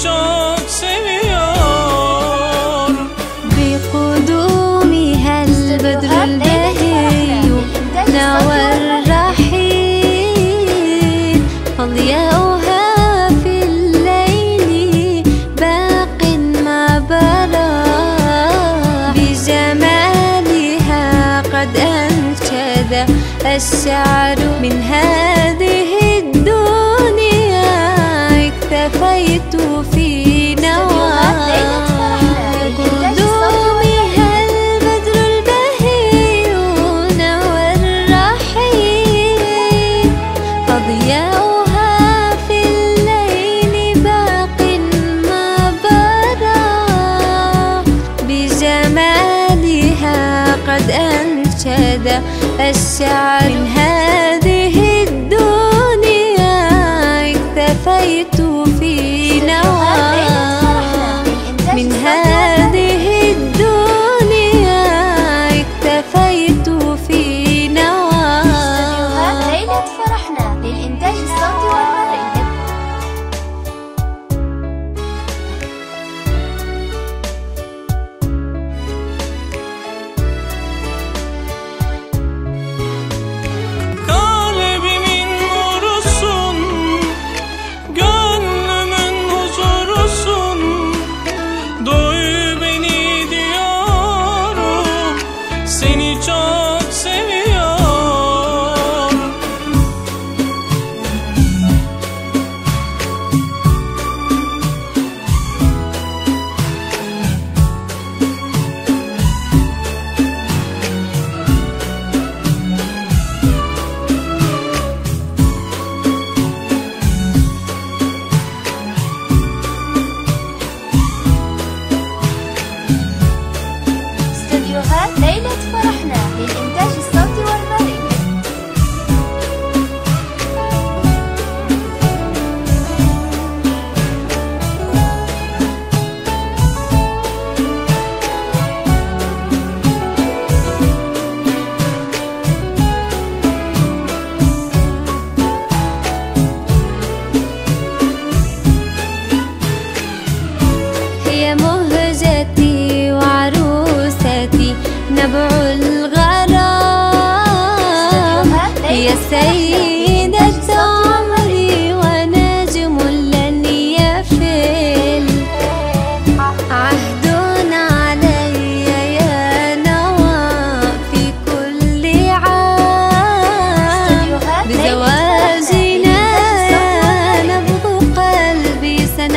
çok seviyor. بقدومها البدر البهي نوى الرحيل فضياؤها في الليل باق ما بدا بجمالها قد أنشد الشعر من هذه الدنيا اكتفيت في نواها قدومها البدر البهي نوى الرحيل فضياؤها في الليل باق ما بدا بجمالها قد أنشد الشعر من هذه الدنيا اكتفيت في نواها من هذه الدنيا اكتفيت في نواها. ليلة فرحنا للإنتاج الصوتي والمرئي. Kalbimin nurusun, gönlümün huzurusun. Doy beni diyorum, seni çok seviyorum. استديوهات ليلة فرحنا للإنتاج الصوتي والمرئي. هي مهجتي وعروستي نبع الغرام هي سيدة عمري ونجم لن يفل عهد علي يا نوى في كل عام بزواجنا يا نبض قلبي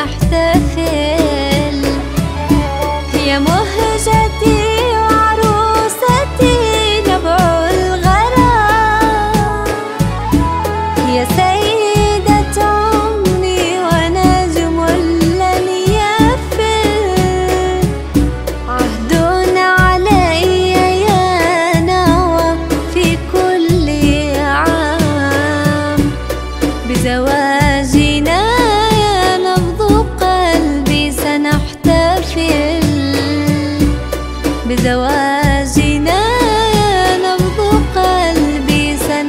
سنحتفل هي مهجتي وعروستي نبع الغرام هي سيدة عمري ونجم لن يفل عهد علي يا نوى في كل عام بزواجنا يا نبض قلبي سنحتفل بزواجنا يا نبض قلبي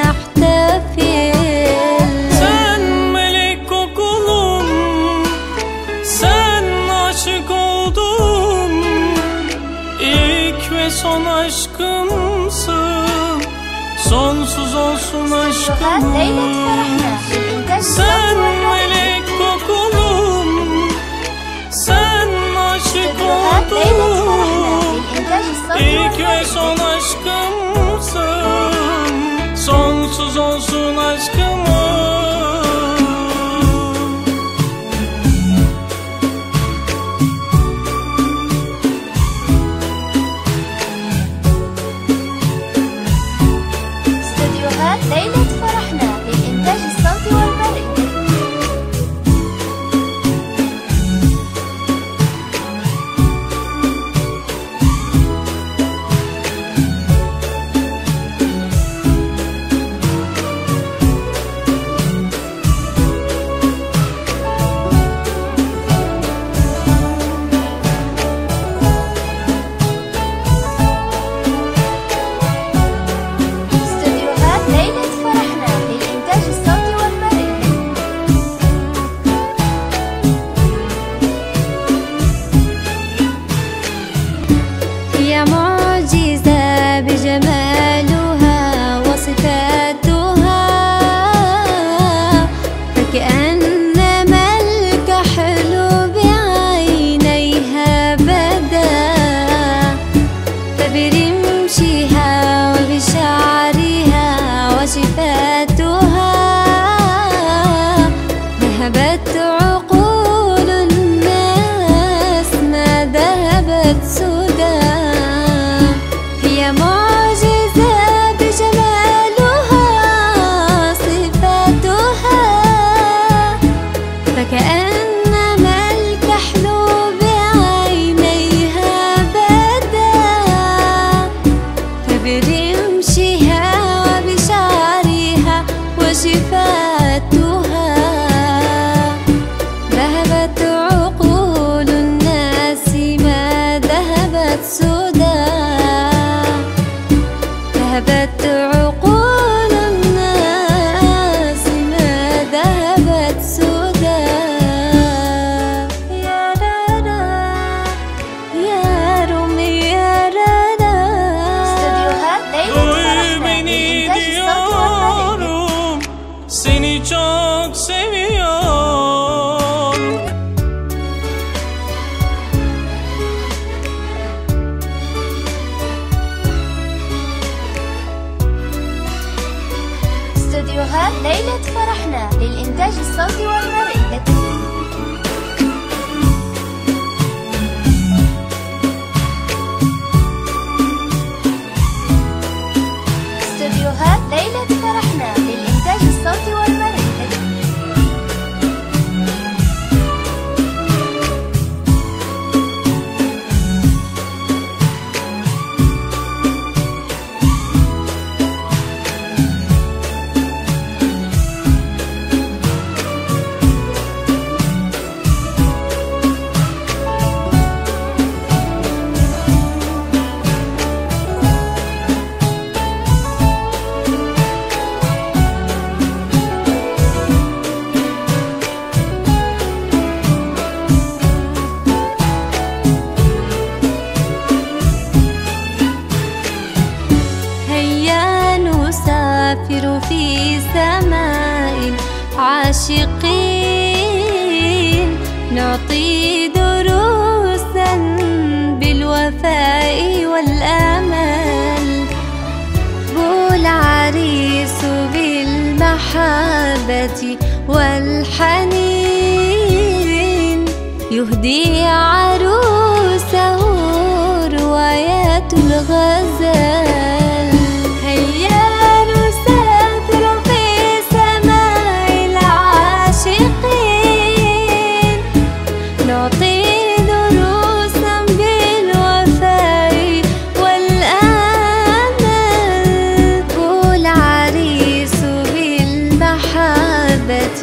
سنحتفل. Sen melek kokulum, sen aşık oldum. İlk ve son aşkımsın, sonsuz olsun استديوهات ليلة فرحنا aşkımız. للإنتاج Sen الصوتي والمرئي. melek kokulum, sen aşık استديوهات ليلة فرحنا oldum. للإنتاج الصوتي İlk ve والمرئي. son aşkımsın, sonsuz olsun aşkımız. استديوهات ليلة فرحنا للإنتاج الصوتي والمرئي. نعطي دروسا بالوفاء والآمال. والعريس بالمحبة والحنين يهدي عروسه روايات الغزال. هيا نسافر في سماء العاشقين، نعطي دروسا بالوفاء والآمال. والعريس بالمحبة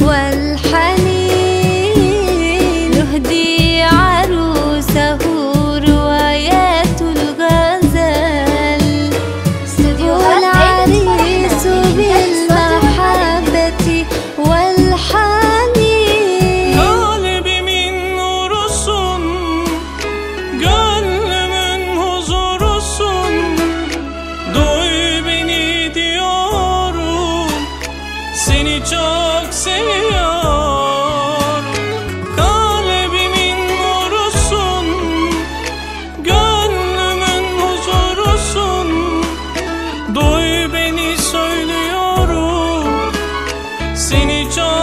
والحنين يهدي عروسه روايات الغزال. والعريس بالمحبة والحنين Kalbi min nurusun, gönlümün huzurusun. Duy beni diyorum, seni çok seviyorum. Kalbimin nurusun, gönlümün huzurusun. Duy beni söylüyorum, seni çok